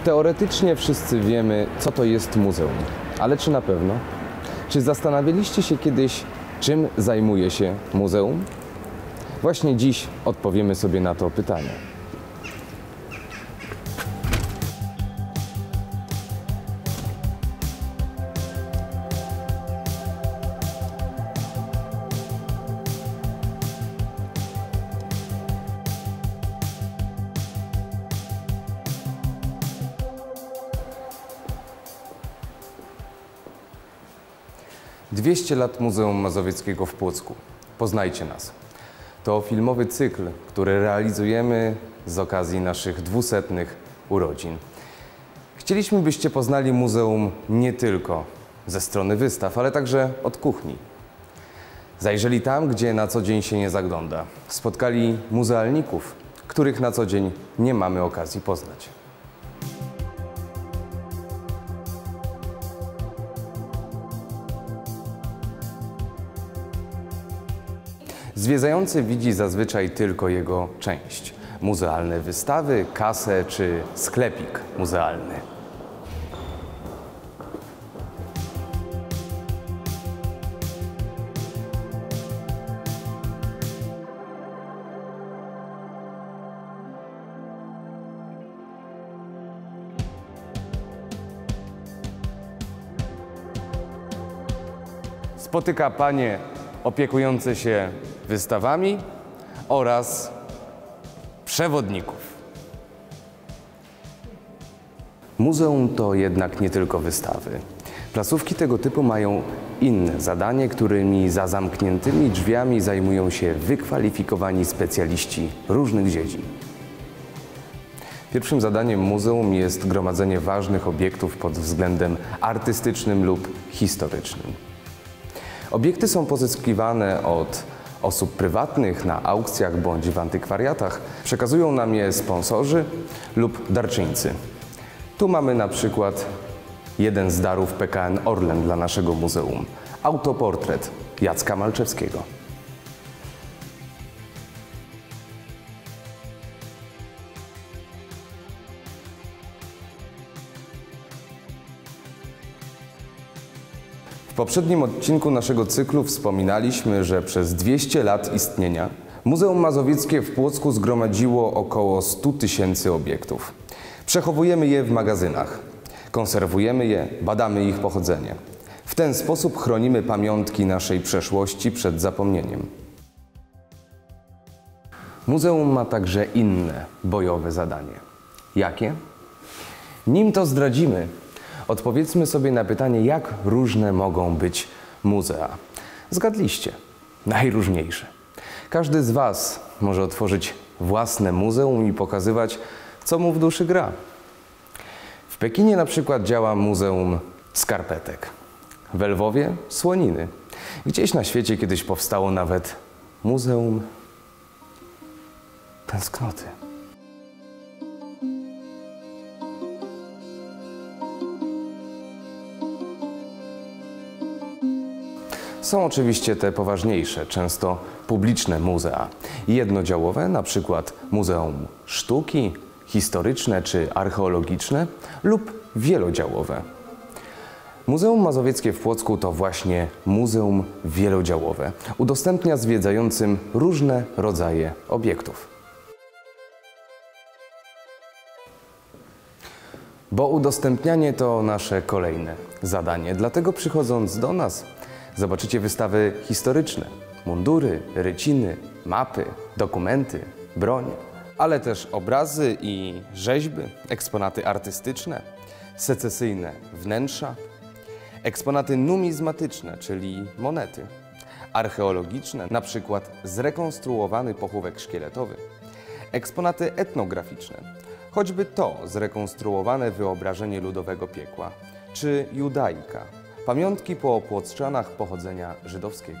Teoretycznie wszyscy wiemy, co to jest muzeum, ale czy na pewno? Czy zastanawialiście się kiedyś, czym zajmuje się muzeum? Właśnie dziś odpowiemy sobie na to pytanie. „200 lat Muzeum Mazowieckiego w Płocku. Poznajcie nas”. To filmowy cykl, który realizujemy z okazji naszych 200. urodzin. Chcieliśmy, byście poznali muzeum nie tylko ze strony wystaw, ale także od kuchni. Zajrzeli tam, gdzie na co dzień się nie zagląda. Spotkali muzealników, których na co dzień nie mamy okazji poznać. Zwiedzający widzi zazwyczaj tylko jego część. Muzealne wystawy, kasę czy sklepik muzealny. Spotyka panie opiekujące się wystawami oraz przewodników. Muzeum to jednak nie tylko wystawy. Placówki tego typu mają inne zadanie, którymi za zamkniętymi drzwiami zajmują się wykwalifikowani specjaliści różnych dziedzin. Pierwszym zadaniem muzeum jest gromadzenie ważnych obiektów pod względem artystycznym lub historycznym. Obiekty są pozyskiwane od osób prywatnych na aukcjach bądź w antykwariatach. Przekazują nam je sponsorzy lub darczyńcy. Tu mamy na przykład jeden z darów PKN Orlen dla naszego muzeum. Autoportret Jacka Malczewskiego. W poprzednim odcinku naszego cyklu wspominaliśmy, że przez 200 lat istnienia Muzeum Mazowieckie w Płocku zgromadziło około 100 000 obiektów. Przechowujemy je w magazynach, konserwujemy je, badamy ich pochodzenie. W ten sposób chronimy pamiątki naszej przeszłości przed zapomnieniem. Muzeum ma także inne bojowe zadanie. Jakie? Nim to zdradzimy, odpowiedzmy sobie na pytanie, jak różne mogą być muzea. Zgadliście. Najróżniejsze. Każdy z Was może otworzyć własne muzeum i pokazywać, co mu w duszy gra. W Pekinie na przykład działa Muzeum Skarpetek. W Lwowie słoniny. Gdzieś na świecie kiedyś powstało nawet Muzeum Tęsknoty. Są oczywiście te poważniejsze, często publiczne muzea. Jednodziałowe, na przykład Muzeum Sztuki, historyczne czy archeologiczne, lub wielodziałowe. Muzeum Mazowieckie w Płocku to właśnie muzeum wielodziałowe. Udostępnia zwiedzającym różne rodzaje obiektów. Bo udostępnianie to nasze kolejne zadanie. Dlatego przychodząc do nas, zobaczycie wystawy historyczne, mundury, ryciny, mapy, dokumenty, broń, ale też obrazy i rzeźby, eksponaty artystyczne, secesyjne wnętrza, eksponaty numizmatyczne, czyli monety, archeologiczne, na przykład zrekonstruowany pochówek szkieletowy, eksponaty etnograficzne, choćby to zrekonstruowane wyobrażenie ludowego piekła, czy judaika, pamiątki po płockczanach pochodzenia żydowskiego.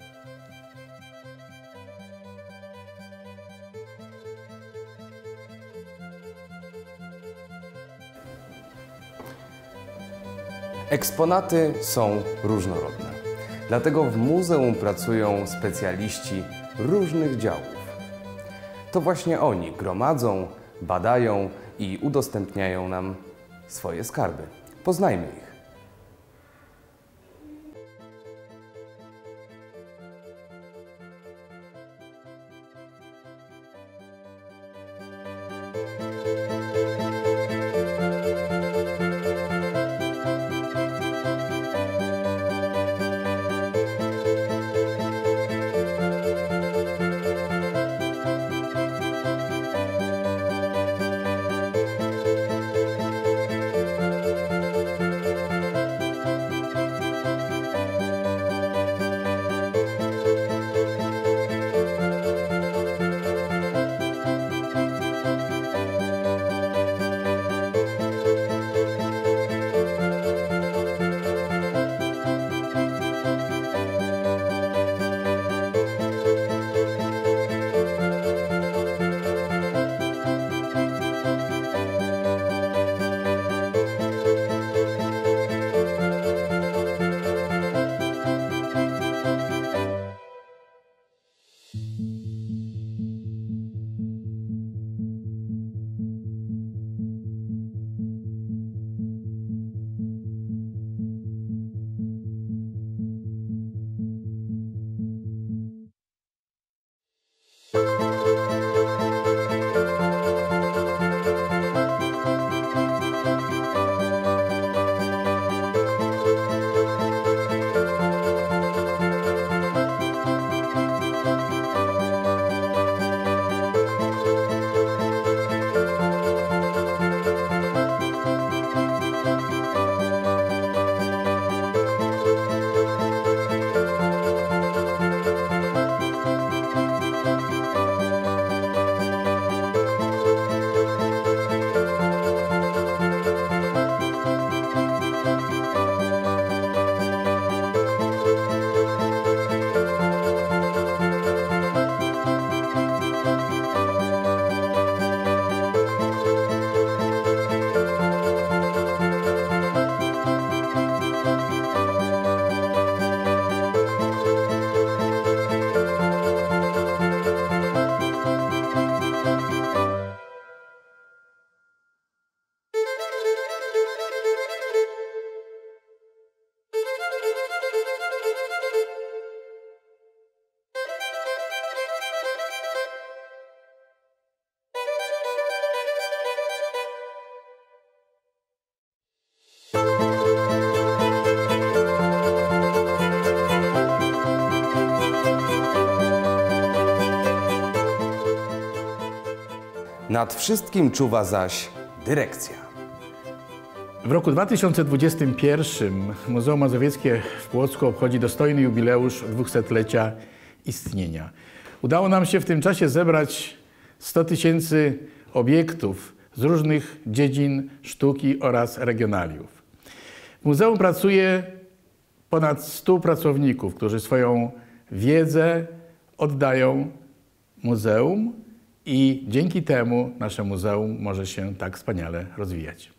Eksponaty są różnorodne. Dlatego w muzeum pracują specjaliści różnych działów. To właśnie oni gromadzą, badają i udostępniają nam swoje skarby. Poznajmy ich. Nad wszystkim czuwa zaś dyrekcja. W roku 2021 Muzeum Mazowieckie w Płocku obchodzi dostojny jubileusz 200-lecia istnienia. Udało nam się w tym czasie zebrać 100 000 obiektów z różnych dziedzin sztuki oraz regionaliów. W muzeum pracuje ponad 100 pracowników, którzy swoją wiedzę oddają muzeum i dzięki temu nasze muzeum może się tak wspaniale rozwijać.